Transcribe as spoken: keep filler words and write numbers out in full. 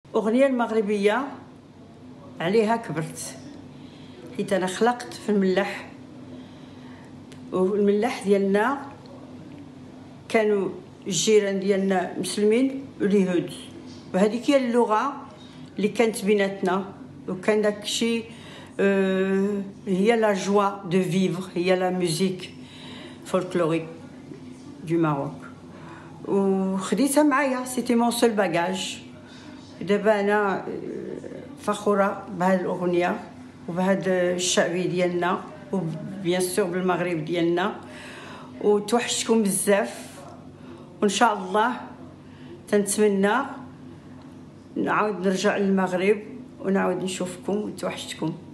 اغنيه المغربيه عليها كبرت، حيت انا خلقت في الملاح، والملاح ديالنا كانوا الجيران ديالنا مسلمين واليهود، وهذيك هي اللغه اللي كانت بيناتنا، وكان داكشي euh, هي لا جوا دو فيفر، هي لا ميوزيك فولكلوريك دو ماروك، وخديتها معايا، سيتي مون سول باجاج. دابا انا فخوره بهذه الاغنيه وبهذا الشعبي ديالنا، وبيان سور بالمغرب ديالنا، وتوحشتكم بزاف، وان شاء الله تنتمنى نعاود نرجع للمغرب ونعاود نشوفكم، وتوحشتكم.